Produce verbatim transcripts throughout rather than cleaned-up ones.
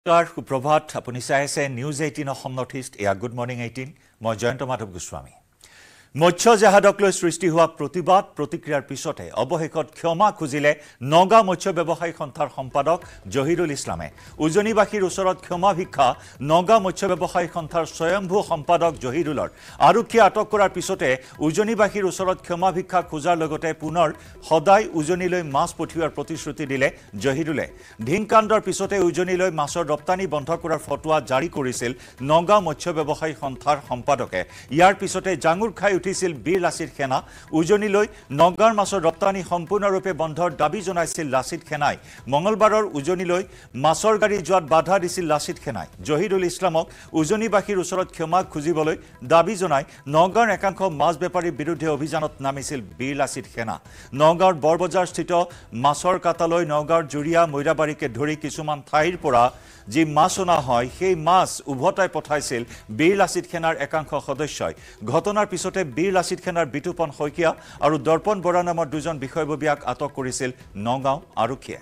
সুপ্ৰভাত আপুনি চাই আছে news eighteen Assam north east এয়া গুড মৰ্নিং এইটিন মই জয়ন্ত মাধৱ গোস্বামী মৎস্য জাহাজক লৈ সৃষ্টি হোৱা প্ৰতিবাদ প্ৰতিক্ৰিয়াৰ পিছতে অৱশেষত ক্ষমা খুজিলে নগাঁও মৎস্য ব্যৱসায়ী সন্থাৰ সম্পাদক জহিৰুল ইছলামে উজনিবাসীৰ ওচৰত ক্ষমা ভিক্ষা নগাঁও মৎস্য ব্যৱসায়ী সন্থাৰ স্বয়ম্ভূ সম্পাদক জহিৰুলৰ আৰক্ষীয়ে আটক কৰাৰ পিছতে উজনিবাসীৰ ওচৰত ক্ষমা ভিক্ষা খোজাৰ লগতে পুনৰ সদায় উজনিলৈ মাছ পঠিওৱাৰ প্ৰতিশ্ৰুতি দিলে জহিৰুলে ঢিংকাণ্ডৰ পিছতে উজনিলৈ মাছৰ ৰপ্তানি বন্ধ কৰাৰ ফটোৱা জাৰি কৰিছিল নগাঁও মৎস্য ব্যৱসায়ী সন্থাৰ সম্পাদকে ইয়াৰ পিছতে জাঙুৰ খাই উঠিছিল বীৰ লাচিত সেনা উজনিলৈ নগাঁৱৰ মাছৰ ৰপ্তানি সম্পূৰ্ণৰূপে বন্ধৰ দাবী জনাইছিল লাচিত সেনাই মঙলবাৰৰ উজনিলৈ মাছৰ গাড়ী যোৱাত বাধা দিছিল লাচিত সেনাই জহিৰুল ইছলামক উজনিবাসীৰ ওচৰত ক্ষমা খুজিবলৈ দাবী জনাই নগাঁৱৰ একাংশ মাছ বেপাৰীৰ বিৰুদ্ধে অভিযানত নামিছিল বীৰ লাচিত সেনা নগাঁৱৰ বৰবজাৰস্থিত মাছৰ কাটালৈ নগাঁৱৰ জুৰিয়া মৈৰাবাৰীকে ধৰি কিছুমান ঠাইৰ পৰা যি মাছ অনা হয় সেই মাছ উভতাই পঠাইছিল বীৰ লাচিত সেনাৰ একাংশ সদস্যই ঘটনাৰ পিছতে বীৰ লাচিত সেনাৰ বিতুপন শইকীয়া আৰু দৰ্পণ বৰা নামৰ দুজন বিষয়ববীয়াক আটক কৰিছিল নগাঁও আৰক্ষীয়ে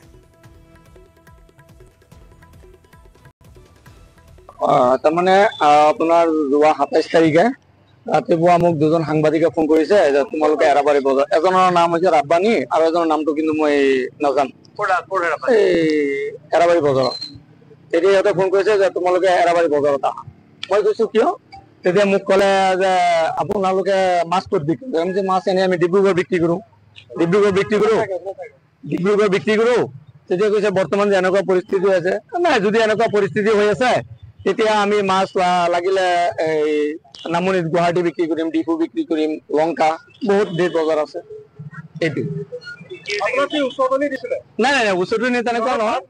তাৰমানে আপোনাৰ যোৱা সাতাইশ তাৰিখে ৰাতিপুৱা মোক দুজন সাংবাদিকে ফোন কৰিছে যে তোমালোকে এৰাবাৰী বজাৰ এজনৰ নাম হৈছে ৰাব্বানী আৰু এজনৰ নামটো কিন্তু মই নাজানো এৰাবাৰী বজাৰত তেতিয়া সিহঁতে ফোন কৰিছে যে তোমালোকে এৰাবাৰী বজাৰত আহা মই কৈছো কিয় তেতিয়া মোক ক'লে যে আপোনালোকে মাছ ক'ত বিক্ৰী কৰে আমি যে মাছ এনে আমি ডিব্ৰুগড় বিক্ৰী কৰোঁ ডিব্ৰুগড় বিক্ৰী কৰোঁ ডিব্ৰুগড় বিক্ৰী কৰোঁ তেতিয়া কৈছে বৰ্তমান যে এনেকুৱা পৰিস্থিতি আছে নাই যদি এনেকুৱা পৰিস্থিতি হৈ আছে তেতিয়া আমি মাছ লাগিলে এই নামনিত গুৱাহাটী বিক্ৰী কৰিম ডিপু বিক্ৰী কৰিম লংকা বহুত ধেৰ বজাৰ আছে এইটো নাই নাই নাই ওচৰতে তেনেকুৱা নহয়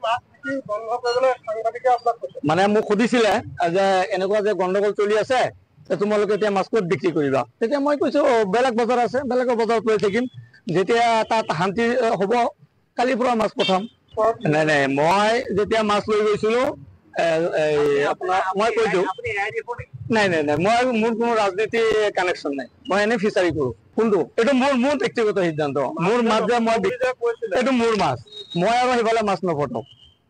মানে মোক সুধিছিলে যে এনেকুৱা যে গণ্ডগোল চলি আছে তোমালোকে এতিয়া মাছ ক'ত বিক্ৰী কৰিবা তেতিয়া মই কৈছো বেলেগ বজাৰ আছে বেলেগৰ বজাৰত লৈ থাকিম যেতিয়া তাত শান্তি হ'ব কালিৰ পৰা মাছ পঠাম নাই নাই মই যেতিয়া মাছ লৈ গৈছিলো আপোনাৰ মই কৈছো নাই নাই নাই মই মোৰ কোনো ৰাজনীতি কানেকশ্যন নাই মই এনে ফিচাৰী কৰোঁ কোনটো এইটো মোৰ মোৰ ব্যক্তিগত সিদ্ধান্ত মোৰ মাছ যে মই এইটো মোৰ মাছ মই আৰু সেইফালে মাছ নপঠাওঁ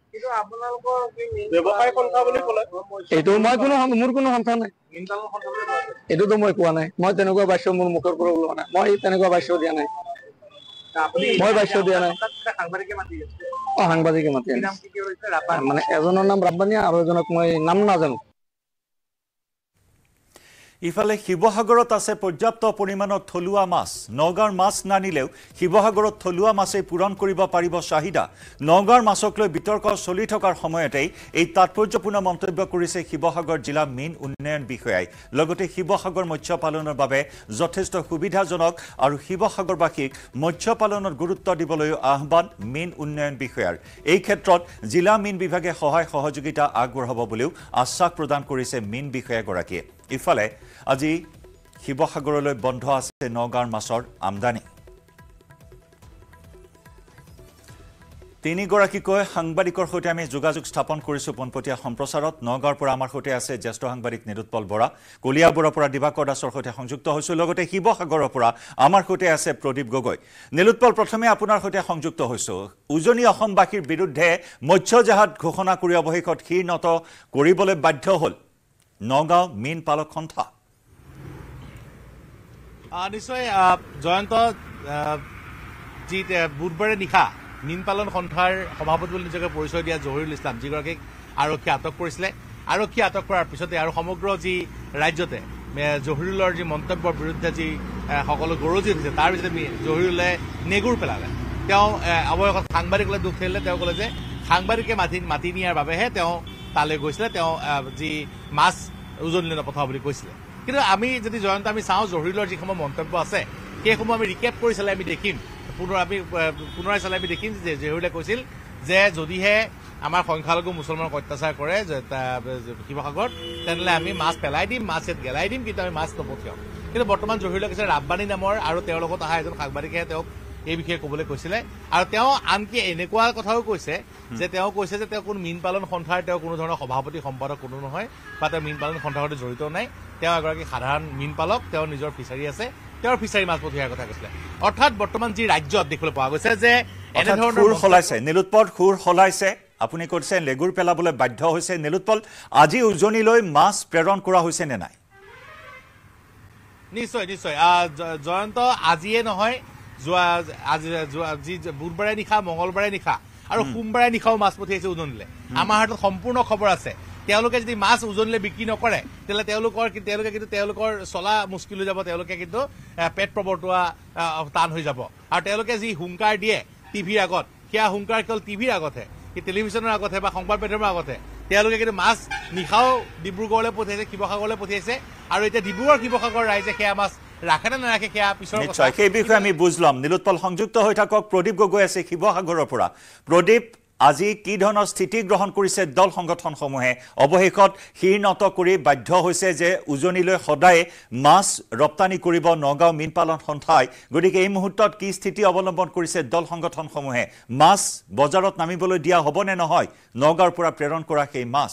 এইটো মই কোনো মোৰ কোনো সন্থা নাই এইটোতো মই কোৱা নাই মই তেনেকুৱা বাক্য মোৰ মুখৰ পৰা ওলোৱা নাই মই তেনেকুৱা বাক্য দিয়া নাই মই বাক্য দিয়া নাই অ সাংবাদিকে মাতি মানে এজনৰ নাম ৰাব্বানী আৰু এজনক মই নাম নাজানো ইফালে শিৱসাগৰত আছে পৰ্যাপ্ত পৰিমাণৰ থলুৱা মাছ নগাঁৱৰ মাছ নানিলেও শিৱসাগৰত থলুৱা মাছেই পূৰণ কৰিব পাৰিব চাহিদা নগাঁৱৰ মাছক লৈ বিতৰ্ক চলি থকাৰ সময়তেই এই তাৎপৰ্যপূৰ্ণ মন্তব্য কৰিছে শিৱসাগৰ জিলা মীন উন্নয়ন বিষয়াই লগতে শিৱসাগৰ মৎস্য পালনৰ বাবে যথেষ্ট সুবিধাজনক আৰু শিৱসাগৰবাসীক মৎস্য পালনত গুৰুত্ব দিবলৈ আহ্বান মীন উন্নয়ন বিষয়াৰ এই ক্ষেত্ৰত জিলা মীন বিভাগে সহায় সহযোগিতা আগবঢ়াব বুলিও আশ্বাস প্ৰদান কৰিছে মীন বিষয়াগৰাকীয়ে ইফালে আজি শিৱসাগৰলৈ বন্ধ আছে নগাঁৱৰ মাছৰ আমদানি তিনিগৰাকীকৈ সাংবাদিকৰ সৈতে আমি যোগাযোগ স্থাপন কৰিছো পোনপটীয়া সম্প্ৰচাৰত নগাঁৱৰ পৰা আমাৰ সৈতে আছে জ্যেষ্ঠ সাংবাদিক নিৰুৎপল বৰা কলিয়াবৰৰ পৰা দিবাকৰ দাসৰ সৈতে সংযুক্ত হৈছো লগতে শিৱসাগৰৰ পৰা আমাৰ সৈতে আছে প্ৰদীপ গগৈ নিৰুৎপল প্ৰথমে আপোনাৰ সৈতে সংযুক্ত হৈছো উজনি অসমবাসীৰ বিৰুদ্ধে মৎস্য জাহাজ ঘোষণা কৰি অৱশেষত ক্ষীণত কৰিবলৈ বাধ্য হ'ল নগাঁও মীন পালক সন্থা নিশ্চয় জয়ন্ত যি বুধবাৰে নিশা মীন পালন সন্থাৰ সভাপতি বুলি নিজকে পৰিচয় দিয়া জহিৰুল ইছলাম যিগৰাকীক আৰক্ষীয়ে আটক কৰিছিলে আৰক্ষীয়ে আটক কৰাৰ পিছতে আৰু সমগ্ৰ যি ৰাজ্যতে জহিৰুলৰ যি মন্তব্যৰ বিৰুদ্ধে যি সকলো গৰজি উঠিছে তাৰ পিছতে জহিৰুলে নেগুৰ পেলালে তেওঁ অৱশেষত সাংবাদিকলৈ দুখ ঠেলিলে তেওঁ ক'লে যে সাংবাদিকে মাতি মাতি নিয়াৰ বাবেহে তেওঁ তালৈ গৈছিলে তেওঁ যি মাছ উজনিলৈ নপঠাব বুলি কৈছিলে কিন্তু আমি যদি জয়ন্ত আমি চাওঁ জহিৰুলৰ যিসমূহ মন্তব্য আছে সেইসমূহ আমি ৰিকেপ কৰি চালে আমি দেখিম পুনৰ আমি পুনৰাই চালে আমি দেখিম যে জহিৰুলে কৈছিল যে যদিহে আমাৰ সংখ্যালঘু মুছলমানক অত্যাচাৰ কৰে শিৱসাগৰত তেনেহ'লে আমি মাছ পেলাই দিম মাছ ইয়াত গেলাই দিম কিন্তু আমি মাছ নপঠিয়াম কিন্তু বৰ্তমান জহিৰুলে কৈছে ৰাব্বানী নামৰ আৰু তেওঁৰ লগত অহা এজন সাংবাদিকে তেওঁক এই বিষয়ে ক'বলৈ কৈছিলে আৰু তেওঁ আনকি এনেকুৱা কথাও কৈছে যে তেওঁ কৈছে যে তেওঁ কোনো মীন পালন সন্থাৰ তেওঁ কোনো ধৰণৰ সভাপতি সম্পাদক কোনো নহয় বা তেওঁ মীন পালন সন্থাৰ সৈতে জড়িত নাই তেওঁ এগৰাকী সাধাৰণ মীন পালক তেওঁৰ নিজৰ ফিচাৰী আছে তেওঁৰ ফিচাৰী মাছ পঠিওৱাৰ কথা কৈছিলে অৰ্থাৎ বৰ্তমান যি ৰাজ্যত দেখিবলৈ পোৱা গৈছে যে এনেধৰণৰ সুৰ সলাইছে নিৰুৎপল সুৰ সলাইছে আপুনি কৈছে লেগুৰ পেলাবলৈ বাধ্য হৈছে নীলোৎপল আজি উজনিলৈ মাছ প্ৰেৰণ কৰা হৈছে নে নাই নিশ্চয় নিশ্চয় জয়ন্ত আজিয়ে নহয় যোৱা আজি বুধবাৰে নিশা মঙলবাৰে নিশা আৰু সোমবাৰে নিশাও মাছ পঠিয়াইছে উজনিলৈ আমাৰ হাতত সম্পূৰ্ণ খবৰ আছে তেওঁলোকে যদি মাছ উজনিলৈ বিক্ৰী নকৰে তেলে তেওঁলোকৰ তেওঁলোকে কিন্তু তেওঁলোকৰ চলা মুস্কিল হৈ যাব তেওঁলোকে কিন্তু পেট প্ৰবৰ্তোৱা টান হৈ যাব আৰু তেওঁলোকে যি হুংকাৰ দিয়ে টিভিৰ আগত সেয়া হুংকাৰ কেৱল টিভিৰ আগতহে টেলিভিশ্যনৰ আগতহে বা সংবাদ মাধ্যমৰ আগতহে তেওঁলোকে কিন্তু মাছ নিশাও ডিব্ৰুগড়লৈ পঠিয়াইছে শিৱসাগৰলৈ পঠিয়াইছে আৰু এতিয়া ডিব্ৰুগড় শিৱসাগৰ ৰাইজে সেয়া মাছ ৰাখে নে নাৰাখে সেয়া পিছৰ কথা সেই বিষয়ে আমি বুজলাম নীলোৎপল সংযুক্ত হৈ থাকক প্ৰদীপ গগৈ আছে শিৱসাগৰৰ পৰা প্ৰদীপ আজি কি ধৰণৰ স্থিতি গ্ৰহণ কৰিছে দল সংগঠনসমূহে অৱশেষত শিৰনত কৰি বাধ্য হৈছে যে উজনিলৈ সদায় মাছ ৰপ্তানি কৰিব নগাঁও মীন পালন সন্থাই গতিকে এই মুহূৰ্তত কি স্থিতি অৱলম্বন কৰিছে দল সংগঠনসমূহে মাছ বজাৰত নামিবলৈ দিয়া হ'ব নে নহয় নগাঁৱৰ পৰা প্ৰেৰণ কৰা সেই মাছ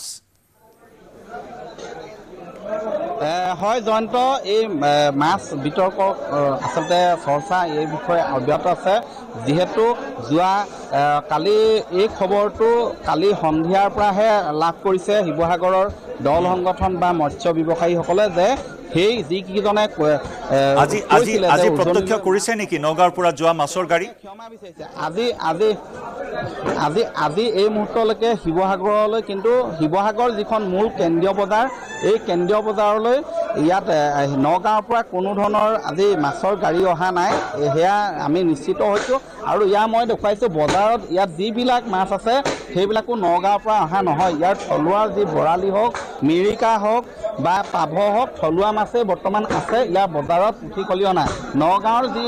হয় জয়ন্ত এই মাছ বিতৰ্ক আচলতে চৰ্চা এই বিষয়ে অব্যাহত আছে যিহেতু যোৱা কালি এই খবৰটো কালি সন্ধিয়াৰ পৰাহে লাভ কৰিছে শিৱসাগৰৰ দল সংগঠন বা মৎস্য ব্যৱসায়ীসকলে যে সেই যিকেইজনে আজি আজি আজি প্ৰত্যক্ষ কৰিছে নেকি নগাঁৱৰ পৰা যোৱা মাছৰ গাড়ী ক্ষমা বিচাৰিছে আজি আজি আজি আজি এই মুহূৰ্তলৈকে শিৱসাগৰলৈ কিন্তু শিৱসাগৰ যিখন মূল কেন্দ্ৰীয় বজাৰ এই কেন্দ্ৰীয় বজাৰলৈ ইয়াত নগাঁৱৰ পৰা কোনো ধৰণৰ আজি মাছৰ গাড়ী অহা নাই সেয়া আমি নিশ্চিত হৈছোঁ আৰু ইয়াৰ মই দেখুৱাইছোঁ বজাৰত ইয়াত যিবিলাক মাছ আছে সেইবিলাকো নগাঁৱৰ পৰা অহা নহয় ইয়াৰ থলুৱা যি বৰালি হওক মিৰিকা হওক বা পাভ হওক থলুৱা মাছে বৰ্তমান আছে ইয়াৰ বজাৰত পুঠি খলিও নাই নগাঁৱৰ যি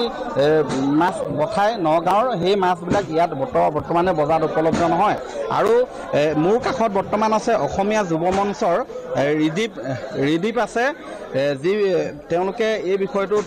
মাছ পঠায় নগাঁৱৰ সেই মাছবিলাক ইয়াত বৰ্তমানে বজাৰত উপলব্ধ নহয় আৰু মোৰ কাষত বৰ্তমান আছে অসমীয়া যুৱ মঞ্চৰ ৰিদীপ ৰিদীপ আছে যি তেওঁলোকে এই বিষয়টোত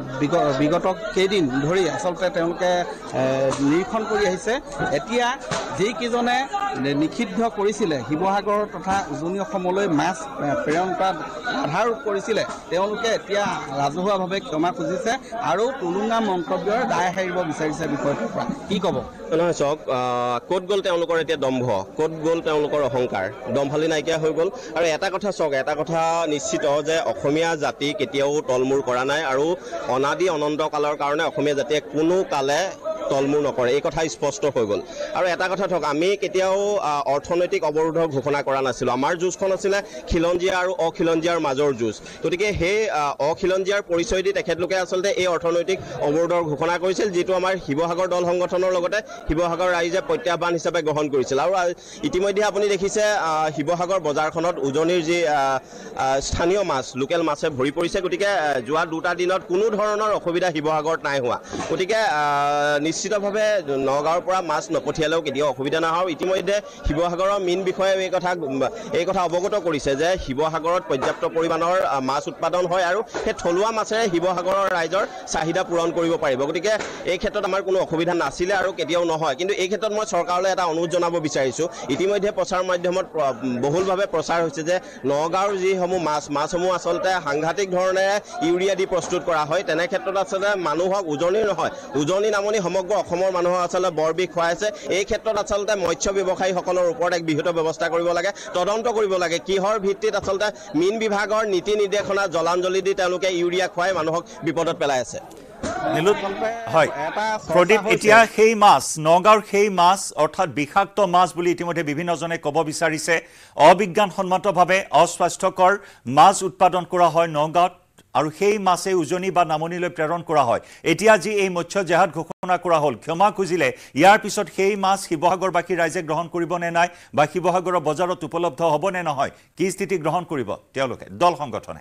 বিগত কেইদিন ধৰি আচলতে তেওঁলোকে নিৰীক্ষণ কৰি আহিছে এতিয়া যিকেইজনে নিষিদ্ধ কৰিছিলে শিৱসাগৰ তথা উজনি অসমলৈ মাছ প্ৰেৰণ কৰাত বাধা আৰোপ কৰিছিলে তেওঁলোকে এতিয়া ৰাজহুৱাভাৱে ক্ষমা খুজিছে আৰু তুলুঙা মন্তব্যৰ দায় সাৰিব বিচাৰিছে বিষয়টোৰ পৰা কি ক'ব নহয় চাওক ক'ত গ'ল তেওঁলোকৰ এতিয়া দম্ভ ক'ত গ'ল তেওঁলোকৰ অহংকাৰ দম্ভালি নাইকিয়া হৈ গ'ল আৰু এটা কথা চাওক এটা কথা নিশ্চিত যে অসমীয়া জাতি কেতিয়াও তলমূৰ কৰা নাই আৰু অনাদি অনন্ত কালৰ কাৰণে অসমীয়া জাতিয়ে কোনো কালে তলমূৰ নকৰে এই কথা স্পষ্ট হৈ গ'ল আৰু এটা কথা থাকক আমি কেতিয়াও অৰ্থনৈতিক অৱৰোধৰ ঘোষণা কৰা নাছিলোঁ আমাৰ যুঁজখন আছিলে খিলঞ্জীয়া আৰু অখিলঞ্জীয়াৰ মাজৰ যুঁজ গতিকে সেই অখিলঞ্জীয়াৰ পৰিচয় দি তেখেতলোকে আচলতে এই অৰ্থনৈতিক অৱৰোধৰ ঘোষণা কৰিছিল যিটো আমাৰ শিৱসাগৰ দল সংগঠনৰ লগতে শিৱসাগৰ ৰাইজে প্ৰত্যাহ্বান হিচাপে গ্ৰহণ কৰিছিল আৰু ইতিমধ্যে আপুনি দেখিছে শিৱসাগৰ বজাৰখনত উজনিৰ যি স্থানীয় মাছ লোকেল মাছে ভৰি পৰিছে গতিকে যোৱা দুটা দিনত কোনো ধৰণৰ অসুবিধা শিৱসাগৰত নাই হোৱা গতিকে নিশ্চিতভাৱে নগাঁৱৰ পৰা মাছ নপঠিয়ালেও কেতিয়াও অসুবিধা নহয় ইতিমধ্যে শিৱসাগৰৰ মীন বিষয়ে এই কথা এই কথা অৱগত কৰিছে যে শিৱসাগৰত পৰ্যাপ্ত পৰিমাণৰ মাছ উৎপাদন হয় আৰু সেই থলুৱা মাছেৰে শিৱসাগৰৰ ৰাইজৰ চাহিদা পূৰণ কৰিব পাৰিব গতিকে এই ক্ষেত্ৰত আমাৰ কোনো অসুবিধা নাছিলে আৰু কেতিয়াও নহয় কিন্তু এই ক্ষেত্ৰত মই চৰকাৰলৈ এটা অনুৰোধ জনাব বিচাৰিছোঁ ইতিমধ্যে প্ৰচাৰ মাধ্যমত বহুলভাৱে প্ৰচাৰ হৈছে যে নগাঁৱৰ যিসমূহ মাছ মাছসমূহ আচলতে সাংঘাতিক ধৰণেৰে ইউৰিয়া দি প্ৰস্তুত কৰা হয় তেনে ক্ষেত্ৰত আচলতে মানুহক উজনিৰ নহয় উজনি নামনি সমগ্ৰ অসমৰ মানুহক আচলতে বৰ বিষ খুৱাইছে এই ক্ষেত্ৰত আচলতে মৎস্য ব্যৱসায়ীসকলৰ ওপৰত এক বিহিত ব্যৱস্থা কৰিব লাগে তদন্ত কৰিব লাগে কিহৰ ভিত্তিত আচলতে মীন বিভাগৰ নীতি নিৰ্দেশনা জলাঞ্জলি দি তেওঁলোকে ইউৰিয়া খুৱাই মানুহক বিপদত পেলাই আছে হয় প্ৰদীপ এতিয়া সেই মাছ নগাঁৱৰ সেই মাছ অৰ্থাৎ বিষাক্ত মাছ বুলি ইতিমধ্যে বিভিন্নজনে ক'ব বিচাৰিছে অবিজ্ঞানসন্মতভাৱে অস্বাস্থ্যকৰ মাছ উৎপাদন কৰা হয় নগাঁৱত আৰু সেই মাছে উজনি বা নামনিলৈ প্ৰেৰণ কৰা হয় এতিয়া যি এই মৎস্য জেহাদ ঘোষণা কৰা হ'ল ক্ষমা খুজিলে ইয়াৰ পিছত সেই মাছ শিৱসাগৰবাসী ৰাইজে গ্ৰহণ কৰিব নে নাই বা শিৱসাগৰৰ বজাৰত উপলব্ধ হ'ব নে নহয় কি স্থিতি গ্ৰহণ কৰিব তেওঁলোকে দল সংগঠনে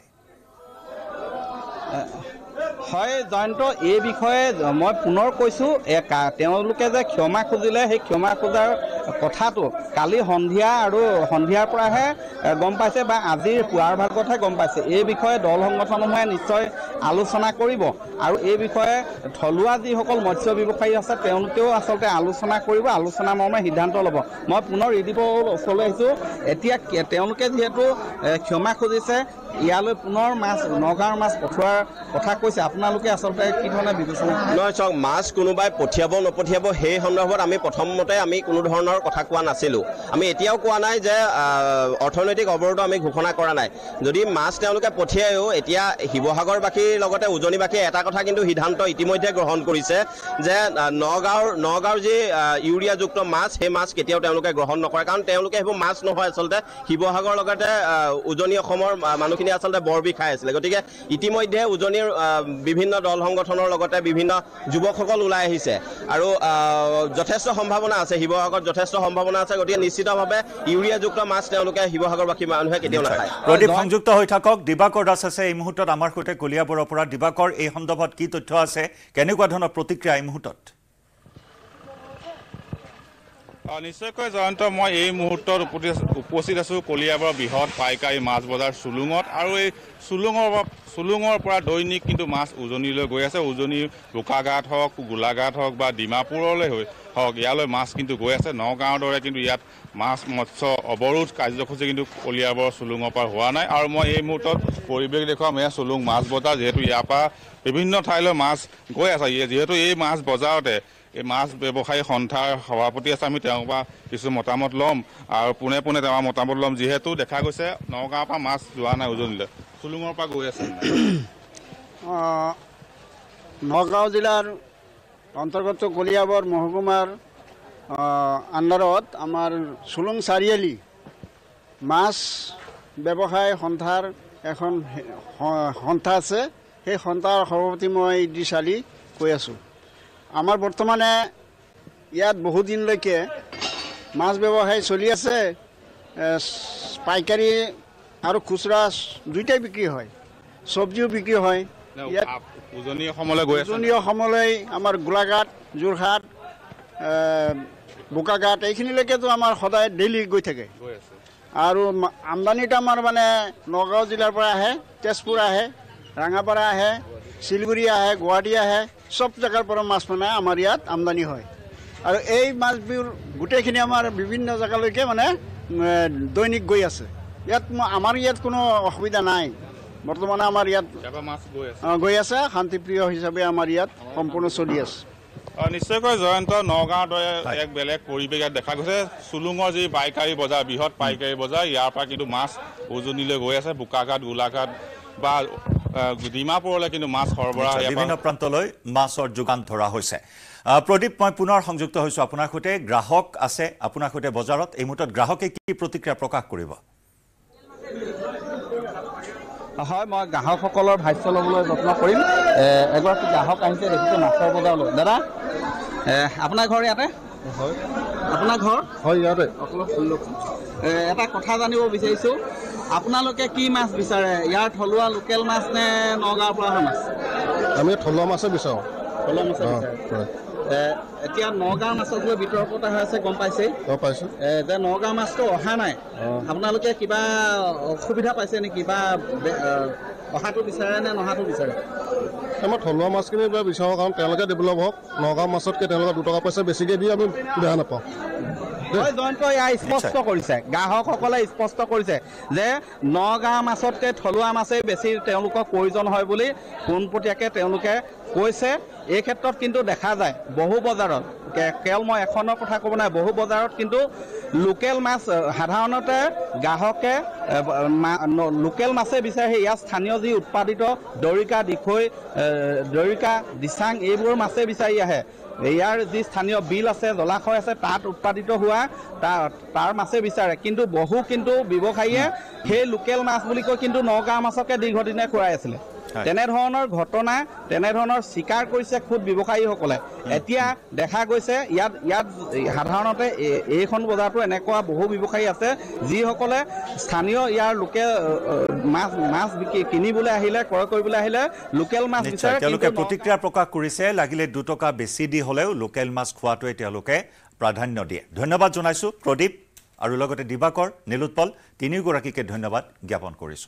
হয় জয়ন্ত এই বিষয়ে মই পুনৰ কৈছোঁ তেওঁলোকে যে ক্ষমা খুজিলে সেই ক্ষমা খোজাৰ কথাটো কালি সন্ধিয়া আৰু সন্ধিয়াৰ পৰাহে গম পাইছে বা আজিৰ পুৱাৰ ভাগতহে গম পাইছে এই বিষয়ে দল সংগঠনসমূহে নিশ্চয় আলোচনা কৰিব আৰু এই বিষয়ে থলুৱা যিসকল মৎস্য ব্যৱসায়ী আছে তেওঁলোকেও আচলতে আলোচনা কৰিব আলোচনা মৰ্মে সিদ্ধান্ত ল'ব মই পুনৰ ৰিদীপৰ ওচৰলৈ আহিছোঁ এতিয়া তেওঁলোকে যিহেতু ক্ষমা খুজিছে ইয়ালৈ পুনৰ মাছ নগাঁৱৰ মাছ পঠোৱাৰ কথা কৈছে আপোনালোকে আচলতে কি ধৰণে বিবেচনা নহয় চাওক মাছ কোনোবাই পঠিয়াব নপঠিয়াব সেই সন্দৰ্ভত আমি প্ৰথমতে আমি কোনো ধৰণৰ কথা কোৱা নাছিলোঁ আমি এতিয়াও কোৱা নাই যে অৰ্থনৈতিক অৱৰোধ আমি ঘোষণা কৰা নাই যদি মাছ তেওঁলোকে পঠিয়ায়ো এতিয়া শিৱসাগৰবাসীৰ লগতে উজনিবাসীয়ে এটা কথা কিন্তু সিদ্ধান্ত ইতিমধ্যে গ্ৰহণ কৰিছে যে নগাঁৱৰ নগাঁৱৰ যি ইউৰিয়াযুক্ত মাছ সেই মাছ কেতিয়াও তেওঁলোকে গ্ৰহণ নকৰে কাৰণ তেওঁলোকে সেইবোৰ মাছ নহয় আচলতে শিৱসাগৰৰ লগতে উজনি অসমৰ মানুহখিনি আচলতে বৰ বি খাই আছিলে গতিকে ইতিমধ্যে উজনিৰ বিভিন্ন দল সংগঠনৰ লগতে বিভিন্ন যুৱকসকল ওলাই আহিছে আৰু যথেষ্ট সম্ভাৱনা আছে শিৱসাগৰত যথেষ্ট সম্ভাৱনা আছে গতিকে নিশ্চিতভাৱে ইউৰিয়াযুক্ত মাছ তেওঁলোকে শিৱসাগৰবাসী মানুহে কেতিয়াও নাখায় প্ৰদীপ সংযুক্ত হৈ থাকক দিবাকৰ দাস আছে এই মুহূৰ্তত আমাৰ সৈতে কলিয়াবৰৰ পৰা দিবাকৰ এই সন্দৰ্ভত কি তথ্য আছে কেনেকুৱা ধৰণৰ প্ৰতিক্ৰিয়া এই মুহূৰ্তত নিশ্চয়কৈ জয়ন্ত মই এই মুহূৰ্তত উপস্থিত আছোঁ কলিয়াবৰৰ বৃহৎ পাইকাৰী মাছ বজাৰ চুলুঙত আৰু এই চুলুঙৰ চুলুঙৰ পৰা দৈনিক কিন্তু মাছ উজনিলৈ গৈ আছে উজনিৰ বোকাঘাট হওক গোলাঘাট হওক বা ডিমাপুৰলৈ হওক ইয়ালৈ মাছ কিন্তু গৈ আছে নগাঁৱৰ দৰে কিন্তু ইয়াত মাছ মৎস্য অৱৰোধ কাৰ্যসূচী কিন্তু কলিয়াবৰৰ চুলুঙৰ পৰা হোৱা নাই আৰু মই এই মুহূৰ্তত পৰিৱেশ দেখুৱাম এয়া চুলুং মাছ বজাৰ যিহেতু ইয়াৰ পৰা বিভিন্ন ঠাইলৈ মাছ গৈ আছে যিহেতু এই মাছ বজাৰতে এই মাছ ব্যৱসায়ী সন্থাৰ সভাপতি আছে আমি তেওঁৰ পৰা কিছু মতামত ল'ম আৰু পোনে পোনে তেওঁৰ মতামত ল'ম যিহেতু দেখা গৈছে নগাঁৱৰ পৰা মাছ যোৱা নাই উজনিলৈ চুলুঙৰ পৰা গৈ আছে নগাঁও জিলাৰ অন্তৰ্গত কলিয়াবৰ মহকুমাৰ আণ্ডাৰত আমাৰ চুলুং চাৰিআলি মাছ ব্যৱসায় সন্থাৰ এখন সন্থা আছে সেই সন্থাৰ সভাপতি মই ইদ্ৰিছ আলী কৈ আছোঁ আমাৰ বৰ্তমানে ইয়াত বহুদিনলৈকে মাছ ব্যৱসায় চলি আছে পাইকাৰী আৰু খুচুৰা দুইটাই বিক্ৰী হয় চব্জিও বিক্ৰী হয় ইয়াত উজনি অসমলৈ গৈ আছে উজনি অসমলৈ আমাৰ গোলাঘাট যোৰহাট বোকাঘাট এইখিনিলৈকেতো আমাৰ সদায় ডেইলি গৈ থাকে আৰু আমদানিটো আমাৰ মানে নগাঁও জিলাৰ পৰা আহে তেজপুৰ আহে ৰাঙাপাৰা আহে শিলগুৰি আহে গুৱাহাটী আহে সব জেগাৰ পৰা মাছ মানে আমাৰ ইয়াত আমদানি হয় আৰু এই মাছবোৰ গোটেইখিনি আমাৰ বিভিন্ন জেগালৈকে মানে দৈনিক গৈ আছে ইয়াত আমাৰ ইয়াত কোনো অসুবিধা নাই বৰ্তমানে আমাৰ ইয়াত গৈ আছে শান্তিপ্ৰিয় হিচাপে আমাৰ ইয়াত সম্পূৰ্ণ চলি আছে নিশ্চয়কৈ জয়ন্ত নগাঁৱৰ দৰে এক বেলেগ পৰিৱেশ ইয়াত দেখা গৈছে চুলুঙৰ যি পাইকাৰী বজাৰ বৃহৎ পাইকাৰী বজাৰ ইয়াৰ পৰা কিন্তু মাছ উজনিলৈ গৈ আছে বোকাঘাট গোলাঘাট বা ডিমাপুৰলৈ কিন্তু মাছ সৰবৰাহ বিভিন্ন প্ৰান্তলৈ মাছৰ যোগান ধৰা হৈছে প্ৰদীপ মই পুনৰ সংযুক্ত হৈছোঁ আপোনাৰ সৈতে গ্ৰাহক আছে আপোনাৰ সৈতে বজাৰত এই মুহূৰ্তত গ্ৰাহকে কি প্ৰতিক্ৰিয়া প্ৰকাশ কৰিব হয় মই গ্ৰাহকসকলৰ ভাষ্য ল'বলৈ যত্ন কৰিম এগৰাকী গ্ৰাহক আহিছে দেখিছোঁ মাছৰ বজাৰলৈ দাদা আপোনাৰ ঘৰ ইয়াতে হয় আপোনাৰ ঘৰ হয় ইয়াতে এটা কথা জানিব বিচাৰিছোঁ আপোনালোকে কি মাছ বিচাৰে ইয়াৰ থলুৱা লোকেল মাছ নে নগাঁৱৰ পৰা অহা মাছ আমি থলুৱা মাছে বিচাৰোঁ থলুৱা মাছে বিচাৰে এতিয়া নগাঁৱৰ মাছক লৈ বিতৰ্কতা হৈ আছে গম পাইছে গম পাইছোঁ যে নগাঁৱৰ মাছটো অহা নাই আপোনালোকে কিবা অসুবিধা পাইছে নেকি বা অহাটো বিচাৰে নে নহাটো বিচাৰে আমাৰ থলুৱা মাছখিনি বিচাৰোঁ কাৰণ তেওঁলোকে ডেভেলপ হওক নগাঁও মাছতকৈ তেওঁলোকে দুটকা পইচা বেছিকৈ দি আমি বেয়া নাপাওঁ জয়ন্ত এয়া স্পষ্ট কৰিছে গ্ৰাহকসকলে স্পষ্ট কৰিছে যে নগাঁও মাছতকৈ থলুৱা মাছেই বেছি তেওঁলোকক প্ৰয়োজন হয় বুলি পোনপটীয়াকৈ তেওঁলোকে কৈছে এই ক্ষেত্ৰত কিন্তু দেখা যায় বহু বজাৰত কেৱল মই এখনৰ কথা ক'ব নাই বহু বজাৰত কিন্তু লোকেল মাছ সাধাৰণতে গ্ৰাহকে লোকেল মাছে বিচাৰে ইয়াত স্থানীয় যি উৎপাদিত দৰিকা দিখৈ দৰিকা দিচাং এইবোৰ মাছে বিচাৰি আহে ইয়াৰ যি স্থানীয় বিল আছে জলাশয় আছে তাত উৎপাদিত হোৱা তাৰ তাৰ মাছে বিচাৰে কিন্তু বহু কিন্তু ব্যৱসায়ীয়ে সেই লোকেল মাছ বুলি কৈ কিন্তু নগাঁও মাছকে দীৰ্ঘদিনে খুৱাই আছিলে তেনেধৰণৰ ঘটনা তেনেধৰণৰ স্বীকাৰ কৰিছে খুদ ব্যৱসায়ীসকলে এতিয়া দেখা গৈছে ইয়াত ইয়াত সাধাৰণতে এইখন বজাৰতো এনেকুৱা বহু ব্যৱসায়ী আছে যিসকলে স্থানীয় ইয়াৰ লোকেল মাছ মাছ কিনিবলৈ আহিলে ক্ৰয় কৰিবলৈ আহিলে লোকেল মাছ বিচাৰে তেওঁলোকে প্ৰতিক্ৰিয়া প্ৰকাশ কৰিছে লাগিলে দুটকা বেছি দি হ'লেও লোকেল মাছ খোৱাটোৱে তেওঁলোকে প্ৰাধান্য দিয়ে ধন্যবাদ জনাইছোঁ প্ৰদীপ আৰু লগতে দিবাকৰ নীলোৎপল তিনিওগৰাকীকে ধন্যবাদ জ্ঞাপন কৰিছোঁ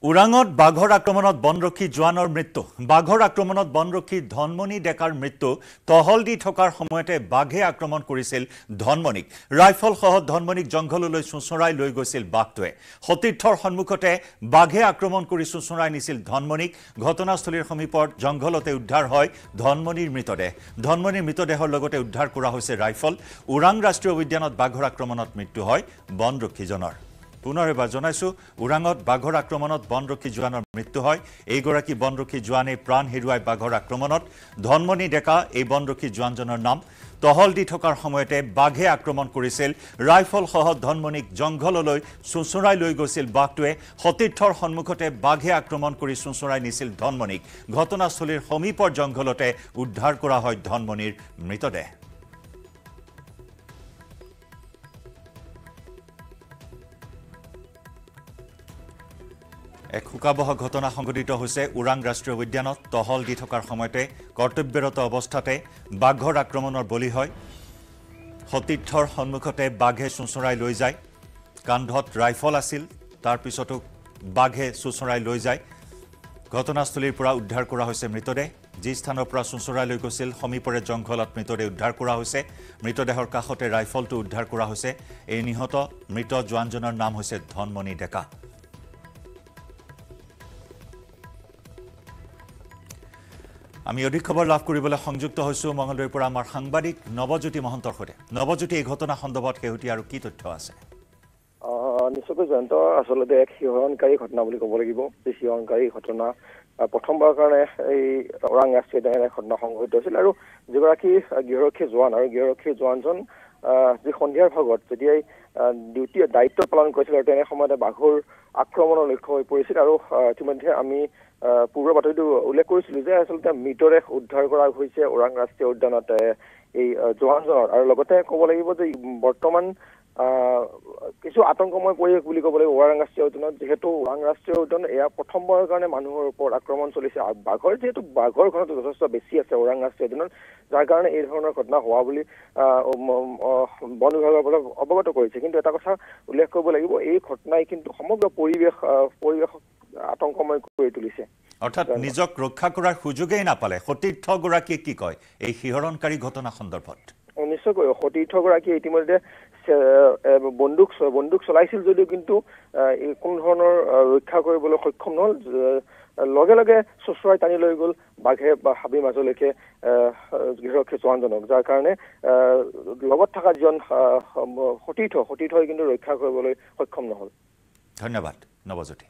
ওৰাঙত বাঘৰ আক্ৰমণত বনৰক্ষী জোৱানৰ মৃত্যু বাঘৰ আক্ৰমণত বনৰক্ষী ধনমণি ডেকাৰ মৃত্যু টহল দি থকাৰ সময়তে বাঘে আক্ৰমণ কৰিছিল ধনমণিক ৰাইফল সহ ধনমণিক জংঘললৈ চুচৰাই লৈ গৈছিল বাঘটোৱে সতীৰ্থৰ সন্মুখতে বাঘে আক্ৰমণ কৰি চুচৰাই নিছিল ধনমণিক ঘটনাস্থলীৰ সমীপৰ জংঘলতে উদ্ধাৰ হয় ধনমণিৰ মৃতদেহ ধনমণিৰ মৃতদেহৰ লগতে উদ্ধাৰ কৰা হৈছে ৰাইফল ওৰাং ৰাষ্ট্ৰীয় উদ্যানত বাঘৰ আক্ৰমণত মৃত্যু হয় বনৰক্ষীজনৰ পুনৰ এবাৰ জনাইছো ওৰাঙত বাঘৰ আক্ৰমণত বনৰক্ষী জোৱানৰ মৃত্যু হয় এইগৰাকী বনৰক্ষী জোৱানে প্ৰাণ হেৰুৱাই বাঘৰ আক্ৰমণত ধনমণি ডেকা এই বনৰক্ষী জোৱানজনৰ নাম টহল দি থকাৰ সময়তে বাঘে আক্ৰমণ কৰিছিল ৰাইফল সহ ধনমণিক জংঘললৈ চুচৰাই লৈ গৈছিল বাঘটোৱে সতীৰ্থৰ সন্মুখতে বাঘে আক্ৰমণ কৰি চুচৰাই নিছিল ধনমণিক ঘটনাস্থলীৰ সমীপৰ জংঘলতে উদ্ধাৰ কৰা হয় ধনমণিৰ মৃতদেহ এক হুকাবহ ঘটনা সংঘটিত হৈছে ওৰাং ৰাষ্ট্ৰীয় উদ্যানত টহল দি থকাৰ সময়তে কৰ্তব্যৰত অৱস্থাতে বাঘৰ আক্ৰমণৰ বলি হয় সতীৰ্থৰ সন্মুখতে বাঘে চুচৰাই লৈ যায় কান্ধত ৰাইফল আছিল তাৰ পিছতো বাঘে চুচৰাই লৈ যায় ঘটনাস্থলীৰ পৰা উদ্ধাৰ কৰা হৈছে মৃতদেহ যি স্থানৰ পৰা চুচৰাই লৈ গৈছিল সমীপৰে জংঘলত মৃতদেহ উদ্ধাৰ কৰা হৈছে মৃতদেহৰ কাষতে ৰাইফলটো উদ্ধাৰ কৰা হৈছে এই নিহত মৃত জোৱানজনৰ নাম হৈছে ধনমণি ডেকা আমি অধিক খবৰ লাভ কৰিবলৈ সংযুক্ত হৈছো মংগলদৈৰ পৰা আমাৰ সাংবাদিক নৱজ্যোতি মহন্তৰ সৈতে নৱজ্যোতি এই ঘটনা সন্দৰ্ভত কেহুটি আৰু কি তথ্য আছে নিশ্চয়কৈ জয়ন্ত আচলতে এক শিহৰণকাৰী ঘটনা বুলি ক'ব লাগিব এই শিহৰণকাৰী ঘটনা প্ৰথমবাৰৰ কাৰণে এই ওৰাং ৰাষ্ট্ৰীয় উদ্যানত ঘটনা সংঘটিত হৈছিল আৰু যিগৰাকী গৃহৰক্ষী জোৱান আৰু গৃহৰক্ষী জোৱানজন যি সন্ধিয়াৰ ভাগত যেতিয়াই ডিউটি দায়িত্ব পালন কৰিছিল আৰু তেনে সময়তে বাঘৰ আক্ৰমণৰ লক্ষ্য হৈ পৰিছিল আৰু ইতিমধ্যে আমি পূৰ্বৰ বাতৰিটো উল্লেখ কৰিছিলো যে আচলতে মৃতদেহ উদ্ধাৰ কৰা হৈছে ওৰাং ৰাষ্ট্ৰীয় উদ্যানত এই জোৱানজনৰ আৰু লগতে ক'ব লাগিব যে বৰ্তমান কিছু আতংকময় পৰিৱেশ বুলি ক'ব লাগিব ওৰাং ৰাষ্ট্ৰীয় উদ্যানত যিহেতু ওৰাং ৰাষ্ট্ৰীয় উদ্যান এয়া প্ৰথমবাৰৰ কাৰণে মানুহৰ ওপৰত আক্ৰমণ চলিছে বাঘৰ যিহেতু বাঘৰ ঘনত্ব যথেষ্ট বেছি আছে ওৰাং ৰাষ্ট্ৰীয় উদ্যানত যাৰ কাৰণে এই ধৰণৰ ঘটনা হোৱা বুলি বন বিভাগৰ পৰা অৱগত কৰিছে কিন্তু এটা কথা উল্লেখ কৰিব লাগিব এই ঘটনাই কিন্তু সমগ্ৰ পৰিৱেশ পৰিৱেশ আতংকময় কৰি তুলিছে অৰ্থাৎ নিজক ৰক্ষা কৰাৰ সুযোগেই নাপালে সতীৰ্থগৰাকীয়ে কি কয় এই শিহৰণকাৰী ঘটনা সন্দৰ্ভত নিশ্চয়কৈ সতীৰ্থগৰাকীয়ে ইতিমধ্যে বন্দুক বন্দুক চলাইছিল যদিও কিন্তু কোনো ধৰণৰ ৰক্ষা কৰিবলৈ সক্ষম নহল লগে লগে চুচৰাই টানি লৈ গ'ল বাঘে বা হাবিৰ মাজলৈকে গৃহৰক্ষী জোৱানজনক যাৰ কাৰণে লগত থকা যিজন সতীৰ্থ সতীৰ্থই কিন্তু ৰক্ষা কৰিবলৈ সক্ষম নহল ধন্যবাদ নৱজ্যোতি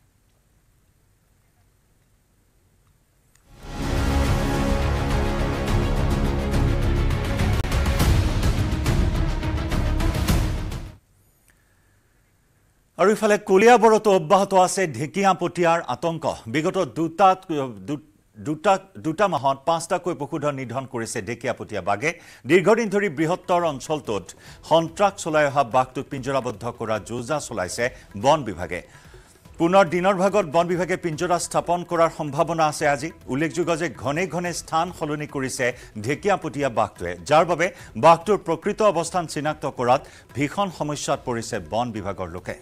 আৰু ইফালে কলিয়াবৰতো অব্যাহত আছে ঢেকীয়াপতীয়াৰ আতংক বিগত দুটা দুটা দুটা মাহত পাঁচটাকৈ পশুধন নিধন কৰিছে ঢেকীয়াপতীয়া বাঘে দীৰ্ঘদিন ধৰি বৃহত্তৰ অঞ্চলটোত সন্ত্ৰাস চলাই অহা বাঘটোক পিঞ্জৰাবদ্ধ কৰা যোজা চলাইছে বন বিভাগে পুনৰ দিনৰ ভাগত বন বিভাগে পিঞ্জৰা স্থাপন কৰাৰ সম্ভাৱনা আছে আজি উল্লেখযোগ্য যে ঘনে ঘনে স্থান সলনি কৰিছে ঢেকীয়াপতীয়া বাঘটোৱে যাৰ বাবে বাঘটোৰ প্ৰকৃত অৱস্থান চিনাক্ত কৰাত ভীষণ সমস্যাত পৰিছে বন বিভাগৰ লোকে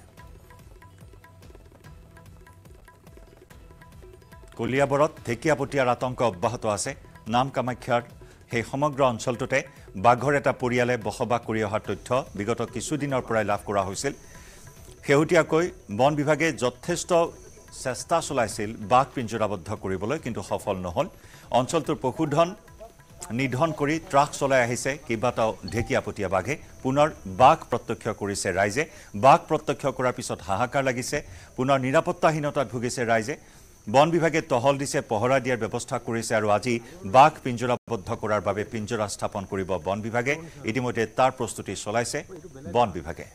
কলিয়াবৰত ঢেকীয়াপতীয়াৰ আতংক অব্যাহত আছে নাম কামাখ্যাৰ সেই সমগ্ৰ অঞ্চলটোতে বাঘৰ এটা পৰিয়ালে বসবাস কৰি অহাৰ তথ্য বিগত কিছুদিনৰ পৰাই লাভ কৰা হৈছিল শেহতীয়াকৈ বন বিভাগে যথেষ্ট চেষ্টা চলাইছিল বাঘ পিঞ্জৰাবদ্ধ কৰিবলৈ কিন্তু সফল নহল অঞ্চলটোৰ পশুধন নিধন কৰি ট্ৰাক চলাই আহিছে কেইবাটাও ঢেকীয়াপতীয়া বাঘে পুনৰ বাঘ প্ৰত্যক্ষ কৰিছে ৰাইজে বাঘ প্ৰত্যক্ষ কৰাৰ পিছত হাহাকাৰ লাগিছে পুনৰ নিৰাপত্তাহীনতাত ভুগিছে ৰাইজে বন বিভাগে টহল দিছে পহৰা দিয়াৰ ব্যৱস্থা কৰিছে আৰু আজি বাঘ পিঞ্জৰাবদ্ধ কৰাৰ বাবে পিঞ্জৰা স্থাপন কৰিব বন বিভাগে ইতিমধ্যে তাৰ প্ৰস্তুতি চলাইছে বন বিভাগে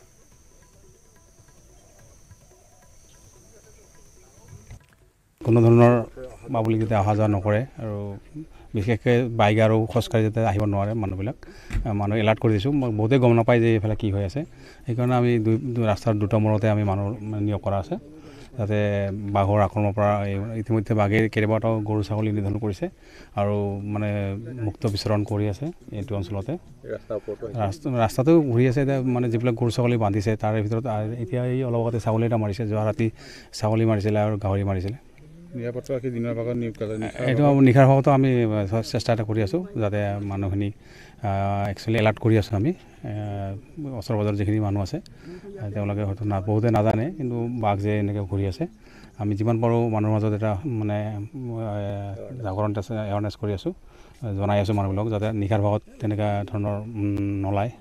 কোনো ধৰণৰ বাবুলি যাতে অহা যোৱা নকৰে আৰু বিশেষকৈ বাইক আৰু খোজকাঢ়ি যাতে আহিব নোৱাৰে মানুহবিলাক মানুহ এলাৰ্ট কৰি দিছোঁ মই বহুতেই গম নাপায় যে এইফালে কি হৈ আছে সেইকাৰণে আমি দুই ৰাস্তাৰ দুটা মূৰতে আমি মানুহ নিয়োগ কৰা আছে যাতে বাঘৰ আক্ৰমণৰ পৰা ইতিমধ্যে বাঘে কেইবাটাও গৰু ছাগলী নিধন কৰিছে আৰু মানে মুক্ত বিচৰণ কৰি আছে এইটো অঞ্চলতে ৰাস্তাটো ঘূৰি আছে মানে যিবিলাক গৰু ছাগলী বান্ধিছে তাৰে ভিতৰত এতিয়া এই অলপ আগতে ছাগলী এটা মাৰিছে যোৱা ৰাতি ছাগলী মাৰিছিলে আৰু গাহৰি মাৰিছিলে নিৰাপত্তাৰক্ষী দিনৰ ভাগত নিয়োগ এইটো নিশাৰ ভাগতো আমি চেষ্টা এটা কৰি আছোঁ যাতে মানুহখিনি একচুৱেলি এলাৰ্ট কৰি আছোঁ আমি ওচৰ পাজৰৰ যিখিনি মানুহ আছে তেওঁলোকে হয়তো না বহুতে নাজানে কিন্তু বাঘ যে এনেকৈ ঘূৰি আছে আমি যিমান পাৰোঁ মানুহৰ মাজত এটা মানে জাগৰণ এৱাৰনেছ কৰি আছোঁ জনাই আছোঁ মানুহবিলাকক যাতে নিশাৰ ভাগত তেনেকুৱা ধৰণৰ নলায়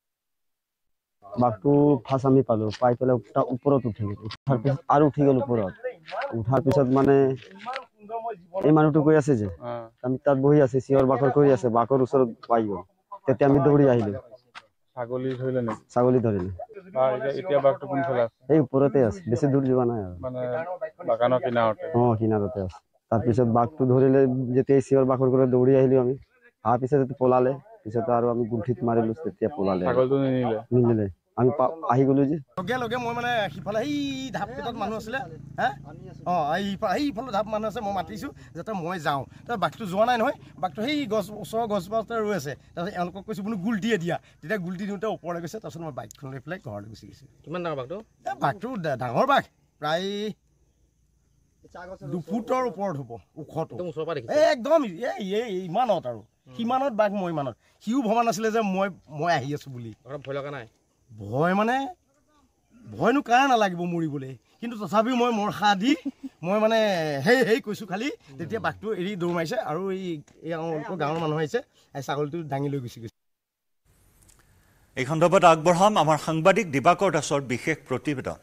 বাঘটো ফাৰ্ষ্ট আমি পালোঁ পাই পেলাই ওপৰত উঠি গ'ল উঠাৰ পিছত আৰু উঠি গ'ল ওপৰত উঠাৰ পিছত মানে এই মানুহটো কৈ আছে যে আমি তাত বহি আছে চিঞৰ বাখৰ কৰি আছে বাঘৰ ওচৰত পাই গ'ল তেতিয়া আমি দৌৰি আহিলোঁ ছাগলী ধৰিলে নে ছাগলী ধৰিলে এতিয়া বাঘটো কোনফালে আছে এই ওপৰতে আছে বেছি দূৰ যোৱা নাই আৰু মানে বাগানৰ কিনাৰতে অঁ কিনাৰতে আছে তাৰপিছত বাঘটো ধৰিলে যেতিয়া চিঞৰ বাখৰ কৰি দৌৰি আহিলোঁ আমি অহাৰ পিছত পলালে পিছত আৰু আমি গুণ্ঠিত মাৰিলোঁ তেতিয়া পলালে ছাগলীটো নিনিলে নিনিলে আমি আহি গ'লো যে লগে লগে মই মানে সিফালে সেই ঢাপ কেইটাত মানুহ আছিলে হে অঁ সেইফালে ঢাপ মানুহ আছে মই মাতিছোঁ যাতে মই যাওঁ তাৰ বাঘটো যোৱা নাই নহয় বাঘটো সেই গছ ওচৰৰ গছপাতে ৰৈ আছে তাৰপিছত এওঁলোকক কৈছোঁ বোলো গুলটিয়ে দিয়া তেতিয়া গুলটি দিওঁতে ওপৰলৈ গৈছে তাৰপিছত মই বাইকখন লৈ পেলাই ঘৰলৈ গুচি গৈছোঁ কিমান ডাঙৰ বাঘটো এই বাঘটো ডাঙৰ বাঘ প্ৰায় দুফুটৰ ওপৰত হ'ব ওখটো একদম এই ইমানত আৰু সিমানত বাঘ মই ইমানত সিও ভবা নাছিলে যে মই মই আহি আছোঁ বুলি ভয় লগা নাই ভয় মানে ভয়নো কাৰ নালাগিব মৰিবলৈ কিন্তু তথাপিও মই মৰসা দি মই মানে সেই সেই কৈছোঁ খালি তেতিয়া বাঘটো এৰি দৌৰ মাৰিছে আৰু এই গাঁৱৰ মানুহ আহিছে ছাগলীটো দাঙি লৈ গুচি গৈছে এই সন্দৰ্ভত আগবঢ়াম আমাৰ সাংবাদিক দিবাকৰ দাসৰ বিশেষ প্ৰতিবেদন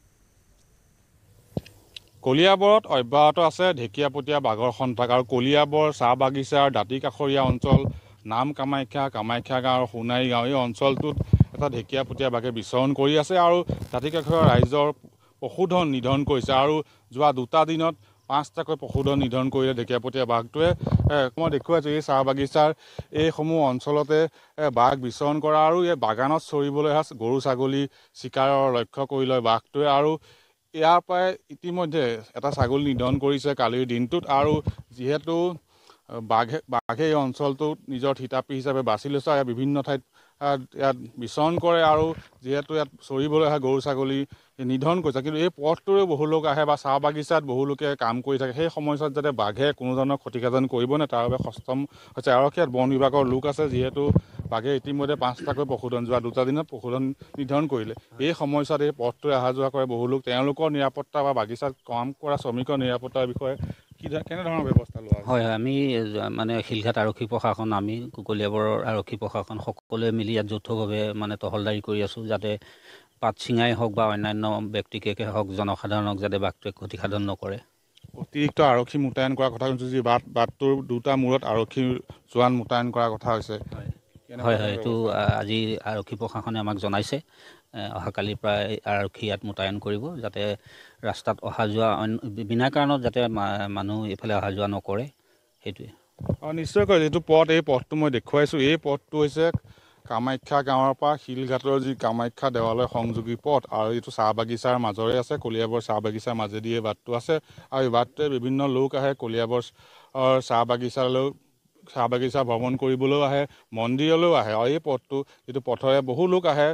কলিয়াবৰত অব্যাহত আছে ঢেকীয়াপতীয়া বাঘৰ সন্থাক আৰু কলিয়াবৰ চাহ বাগিচাৰ দাঁতি কাষৰীয়া অঞ্চল নাম কামাখ্যা কামাখ্যা গাঁৱৰ সোণাৰী গাঁও এই অঞ্চলটোত এটা ঢেকীয়াপতীয়া বাঘে বিচৰণ কৰি আছে আৰু দাঁতি কাষৰীয়া ৰাইজৰ পশুধন নিধন কৰিছে আৰু যোৱা দুটা দিনত পাঁচটাকৈ পশুধন নিধন কৰিলে ঢেকীয়াপতীয়া বাঘটোৱে মই দেখুৱাইছোঁ এই চাহ বাগিচাৰ এইসমূহ অঞ্চলতে বাঘ বিচৰণ কৰা আৰু এই বাগানত চৰিবলৈ অহা গৰু ছাগলী চিকাৰৰ লক্ষ্য কৰি লয় বাঘটোৱে আৰু ইয়াৰ পৰাই ইতিমধ্যে এটা ছাগলী নিধন কৰিছে কালিৰ দিনটোত আৰু যিহেতু বাঘে বাঘে এই অঞ্চলটোত নিজৰ থিতাপি হিচাপে বাছি লৈছে ইয়াত বিভিন্ন ঠাইত ইয়াত বিচৰণ কৰে আৰু যিহেতু ইয়াত চৰিবলৈ অহা গৰু ছাগলী নিধন কৰিছে কিন্তু এই পথটোৰে বহু লোক আহে বা চাহ বাগিচাত বহু লোকে কাম কৰি থাকে সেই সময়ছোৱাত যাতে বাঘে কোনো ধৰণৰ ক্ষতিসাধন কৰিব নে তাৰ বাবে সষ্টম হৈছে আৰক্ষী ইয়াত বন বিভাগৰ লোক আছে যিহেতু বাঘে ইতিমধ্যে পাঁচটাকৈ পশুধন যোৱা দুটা দিনত পশুধন নিধন কৰিলে এই সময়ছোৱাত এই পথটোৰে অহা যোৱা কৰে বহু লোক তেওঁলোকৰ নিৰাপত্তা বা বাগিচাত কাম কৰা শ্ৰমিকৰ নিৰাপত্তাৰ বিষয়ে কি কেনেধৰণৰ ব্যৱস্থা লোৱা হয় হয় আমি মানে শিলঘাট আৰক্ষী প্ৰশাসন আমি কলিয়াবৰৰ আৰক্ষী প্ৰশাসন সকলোৱে মিলি ইয়াত যৌথভাৱে মানে তহলদাৰী কৰি আছোঁ যাতে পাত ছিঙাই হওক বা অন্যান্য ব্যক্তিকে হওক জনসাধাৰণক যাতে বাঘটোৱে ক্ষতিসাধন নকৰে অতিৰিক্ত আৰক্ষী মোতায়েন কৰাৰ কথা কৈছোঁ যি বাট বাটটোৰ দুটা মূৰত আৰক্ষী জোৱান মোতায়েন কৰাৰ কথা হৈছে হয় হয় এইটো আজি আৰক্ষী প্ৰশাসনে আমাক জনাইছে অহাকালিৰ পৰা আৰক্ষী ইয়াত মোতায়েন কৰিব যাতে ৰাস্তাত অহা যোৱা বিনা কাৰণত যাতে মানুহ এইফালে অহা যোৱা নকৰে সেইটোৱে অঁ নিশ্চয়কৈ যিটো পথ এই পথটো মই দেখুৱাইছোঁ এই পথটো হৈছে কামাখ্যা গাঁৱৰ পৰা শিলঘাটৰ যি কামাখ্যা দেৱালয় সংযোগী পথ আৰু এইটো চাহ বাগিচাৰ মাজৰে আছে কলিয়াবৰ চাহ বাগিচাৰ মাজেদি এই বাটটো আছে আৰু এই বাটটোৱে বিভিন্ন লোক আহে কলিয়াবৰ চাহ বাগিচালৈ চাহ বাগিচা ভ্ৰমণ কৰিবলৈও আহে মন্দিৰলৈও আহে আৰু এই পথটো যিটো পথৰে বহু লোক আহে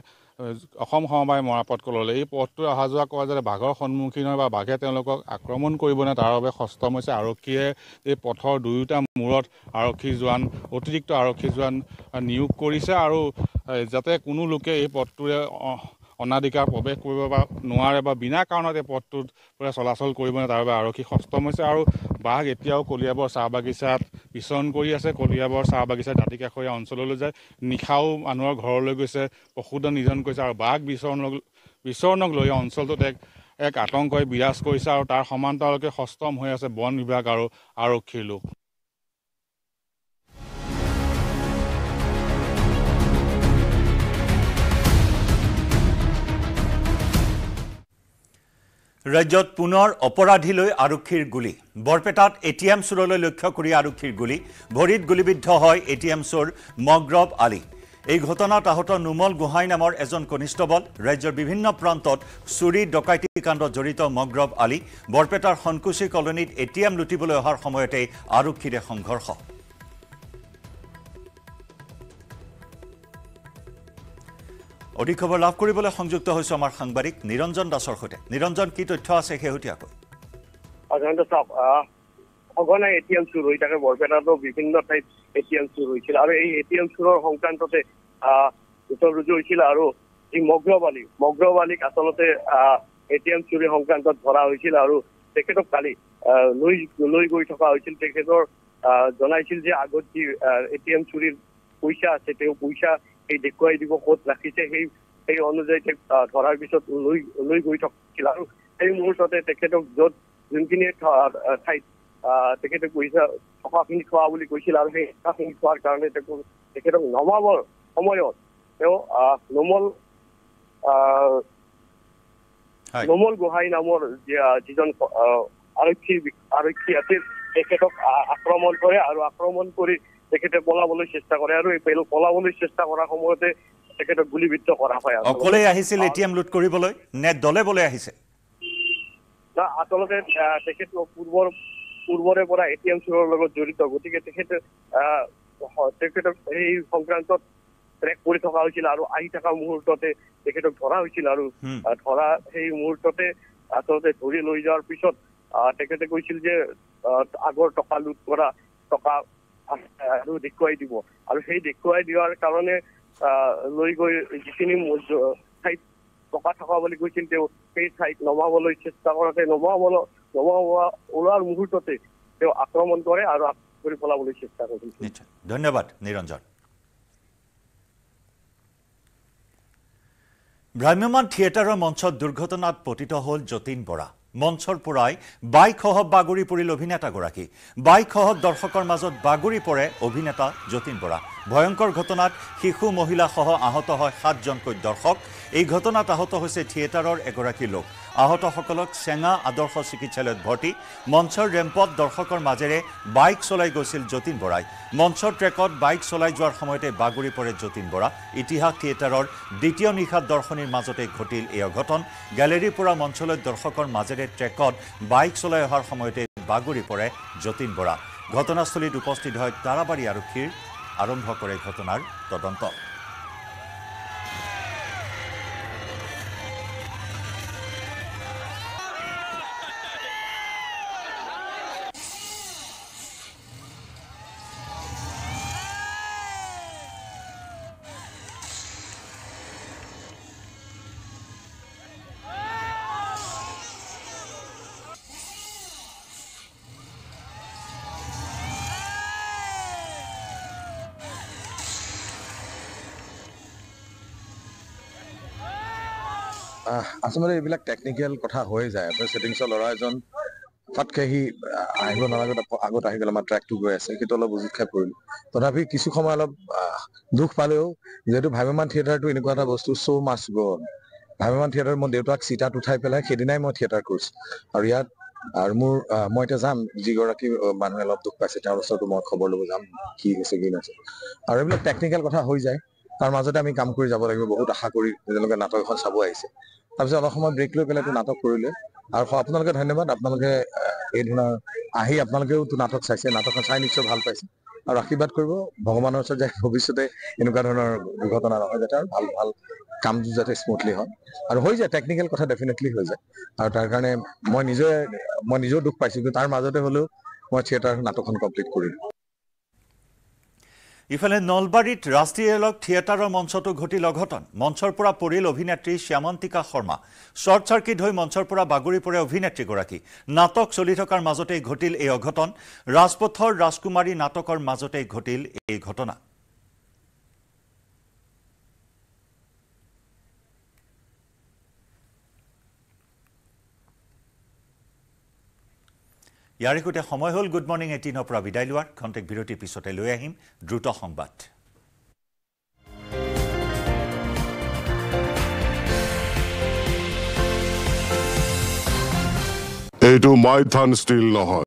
অসম সমবায় মৰাপাট কললৈ এই পথটোৱে অহা যোৱা কৰা যাতে বাঘৰ সন্মুখীন হয় বা বাঘে তেওঁলোকক আক্ৰমণ কৰিব নে তাৰ বাবে সষ্টম হৈছে আৰক্ষীয়ে এই পথৰ দুয়োটা মূৰত আৰক্ষী জোৱান অতিৰিক্ত আৰক্ষী জোৱান নিয়োগ কৰিছে আৰু যাতে কোনো লোকে এই পথটোৰে অনাধিকাৰ প্ৰৱেশ কৰিব বা নোৱাৰে বা বিনা কাৰণত এই পথটোত পৰা চলাচল কৰিব নে তাৰ বাবে আৰক্ষী সষ্টম হৈছে আৰু বাঘ এতিয়াও কলিয়াবৰ চাহ বাগিচাত বিচৰণ কৰি আছে কলিয়াবৰ চাহ বাগিচাৰ দাঁতি কাষৰীয়া অঞ্চললৈ যায় নিশাও মানুহৰ ঘৰলৈ গৈছে পশুধন নিধন কৰিছে আৰু বাঘ বিচৰণ বিচৰণক লৈ অঞ্চলটোত এক এক আতংকই বিৰাজ কৰিছে আৰু তাৰ সমান্তৰালকৈ সষ্টম হৈ আছে বন বিভাগ আৰু আৰক্ষীৰ লোক ৰাজ্যত পুনৰ অপৰাধীলৈ আৰক্ষীৰ গুলী বৰপেটাত এটিএম চোৰলৈ লক্ষ্য কৰি আৰক্ষীৰ গুলী ভৰিত গুলীবিদ্ধ হয় এটিএম চোৰ মগৰব আলী এই ঘটনাত আহত নুমল গোহাঁই নামৰ এজন কনিষ্টবল ৰাজ্যৰ বিভিন্ন প্ৰান্তত চুৰি ডকাইতি কাণ্ডত জড়িত মগ্ৰব আলী বৰপেটাৰ হনকুচি কলনীত এটিএম লুটিবলৈ অহাৰ সময়তে আৰক্ষীৰে সংঘৰ্ষ অধিক খবৰ লাভ কৰিবলৈ সংযুক্ত হৈছে আমাৰ সাংবাদিক নিৰঞ্জন দাসৰ সৈতে নিৰঞ্জন কি তথ্য আছে শেহতীয়াকৈ অজন্ত চাওক সঘনাই এটিএম চুৰ হৈ থাকে বৰপেটাতো বিভিন্ন ঠাইত এটিএম চুৰ হৈছিল আৰু এই এটিএম চুৰৰ সংক্ৰান্ততে গোচৰ ৰুজু হৈছিল আৰু এই মগ্ৰব আলী মগ্ৰব আলীক আচলতে এটিএম চুৰি সংক্ৰান্তত ধৰা হৈছিল আৰু তেখেতক কালি লৈ লৈ গৈ থকা হৈছিল তেখেতৰ জনাইছিল যে আগত যি এটিএম চুৰিৰ পইচা আছে তেওঁ পইচা এই দেখুৱাই দিব ক'ত ৰাখিছে সেই সেই অনুযায়ী ধৰাৰ পিছত লৈ লৈ গৈ থাকিছিল আৰু সেই মুহূৰ্ততে তেখেতক য'ত যোনখিনি ঠাইত তেখেতে পইচা টকাখিনি থোৱা বুলি কৈছিল আৰু সেই টকাখিনি থোৱাৰ কাৰণে তেখেতক নমাবৰ সময়ত তেওঁ নোমল নোমল গোহাঁই নামৰ যিজন আৰক্ষী আৰক্ষী আছিল তেখেতক আক্ৰমণ কৰে আৰু আক্ৰমণ কৰি তেখেতে পলাবলৈ চেষ্টা কৰে আৰু এই পলাবলৈ চেষ্টা কৰাৰ সময়তে তেখেতক গুলীবিদ্ধ কৰা হয় অকলে আহিছিল এটিএম লুট কৰিবলৈ নে দলে বলে আহিছে আচলতে তেখেত পূৰ্বৰ পূৰ্বৰে পৰা এটিএম চুৰৰ লগত জড়িত গতিকে তেখেতে তেখেতক এই সংক্ৰান্তত ট্ৰেক কৰি থকা হৈছিল আৰু আহি থকা মুহূৰ্ততে তেখেতক ধৰা হৈছিল আৰু ধৰা সেই মুহূৰ্ততে আচলতে ধৰি লৈ যোৱাৰ পিছত তেখেতে কৈছিল যে আগৰ টকা লুট কৰা টকা আৰু দেখুৱাই দিব আৰু সেই দেখুৱাই দিয়াৰ কাৰণে লৈ গৈ যিখিনি ঠাইত টকা থকা বুলি কৈছিল তেওঁ সেই ঠাইত নমাবলৈ চেষ্টা কৰোঁতে নমাবলৈ নমোৱা ওলোৱাৰ মুহূৰ্ততে তেওঁ আক্ৰমণ কৰে আৰু কৰি পলাবলৈ চেষ্টা কৰিছিল ধন্যবাদ নিৰঞ্জন ভ্ৰাম্যমান থিয়েটাৰৰ মঞ্চত দুৰ্ঘটনাত পতিত হ'ল যতীন বৰা মঞ্চৰ পৰাই বাইকসহ বাগৰি পৰিল অভিনেতাগৰাকী বাইকসহ দৰ্শকৰ মাজত বাগৰি পৰে অভিনেতা যতীন বৰা ভয়ংকৰ ঘটনাত শিশু মহিলাসহ আহত হয় সাতজনকৈ দৰ্শক এই ঘটনাত আহত হৈছে থিয়েটাৰৰ এগৰাকী লোক আহতসকলক চেঙা আদৰ্শ চিকিৎসালয়ত ভৰ্তি মঞ্চৰ ৰেম্পত দৰ্শকৰ মাজেৰে বাইক চলাই গৈছিল যতীন বৰাই মঞ্চৰ ট্ৰেকত বাইক চলাই যোৱাৰ সময়তে বাগৰি পৰে যতীন বৰা ইতিহাস থিয়েটাৰৰ দ্বিতীয় নিশাত দৰ্শনীৰ মাজতে ঘটিল এই অঘটন গেলেৰীৰ পৰা মঞ্চলৈ দৰ্শকৰ মাজেৰে ট্ৰেকত বাইক চলাই অহাৰ সময়তে বাগৰি পৰে যতীন বৰা ঘটনাস্থলীত উপস্থিত হয় তাৰাবাৰী আৰক্ষীৰ আৰম্ভ কৰে ঘটনাৰ তদন্ত আচলতে এইবিলাক টেকনিকেল কথা হৈ যায় আপোনাৰ ছেটিংছৰ ল'ৰা এজন ফাটকে সি আহিব নালাগে আগত আহি গ'লে আমাৰ ট্ৰেকটো গৈ আছে সেইটো অলপ উজুত খাই পৰিলোঁ তথাপি কিছু সময় অলপ দুখ পালেও যিহেতু ভ্ৰাম্যমান থিয়েটাৰটো এনেকুৱা এটা বস্তু শ্ব' মাষ্ট গ' ভ্ৰাম্যমান থিয়েটাৰ মই দেউতাক চিটাত উঠাই পেলাই সেইদিনাই মই থিয়েটাৰ কৰিছোঁ আৰু ইয়াত আৰু মোৰ মই এতিয়া যাম যিগৰাকী মানুহে অলপ দুখ পাইছে তেওঁৰ ওচৰতো মই খবৰ ল'ব যাম কি হৈছে কি নাছে আৰু এইবিলাক টেকনিকেল কথা হৈ যায় তাৰ মাজতে আমি কাম কৰি যাব লাগিব বহুত আশা কৰি যেনেকৈ নাটক এখন চাব আহিছে তাৰপিছত অলপ সময় ব্ৰেক লৈ পেলাইতো নাটক কৰিলে আৰু আপোনালোকে ধন্যবাদ আপোনালোকে এই ধৰণৰ আহি আপোনালোকেও নাটক চাইছে নাটকখন চাই নিশ্চয় ভাল পাইছে আৰু আশীৰ্বাদ কৰিব ভগৱানৰ ওচৰত যে ভৱিষ্যতে এনেকুৱা ধৰণৰ দুৰ্ঘটনা নহয় যাতে আৰু ভাল ভাল কামটো যাতে স্মুথলি হয় আৰু হৈ যায় টেকনিকেল কথা ডেফিনেটলি হৈ যায় আৰু তাৰ কাৰণে মই নিজে মই নিজেও দুখ পাইছোঁ কিন্তু তাৰ মাজতে হ'লেও মই থিয়েটাৰ নাটকখন কমপ্লিট কৰিলোঁ ইফালে নলবাৰীত ৰাষ্ট্ৰীয় এলক থিয়েটাৰৰ মঞ্চতো ঘটিল অঘটন মঞ্চৰ পৰা পৰিল অভিনেত্ৰী শ্যামন্তিকা শৰ্মা শ্বৰ্ট চাৰ্কিট হৈ মঞ্চৰ পৰা বাগৰি পৰে অভিনেত্ৰীগৰাকী নাটক চলি থকাৰ মাজতেই ঘটিল এই অঘটন ৰাজপথৰ ৰাজকুমাৰী নাটকৰ মাজতেই ঘটিল এই ঘটনা ইয়াৰ সৈতে সময় হ'ল গুড মৰ্ণিং এইটিনৰ পৰা বিদায় লোৱাৰ খন্তেক বিৰতিৰ পিছতে লৈ আহিম দ্ৰুত সংবাদ এইটো মাইথান ষ্টিল নহয়